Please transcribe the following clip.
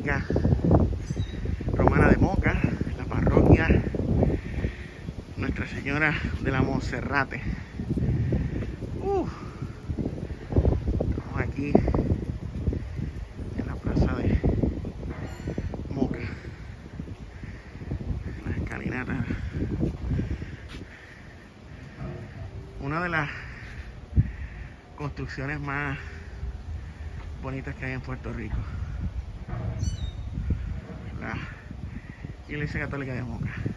Basílica Romana de Moca, la parroquia Nuestra Señora de la Monserrate. Estamos aquí en la plaza de Moca, las escalinatas. Una de las construcciones más bonitas que hay en Puerto Rico, la Iglesia Católica de Moca.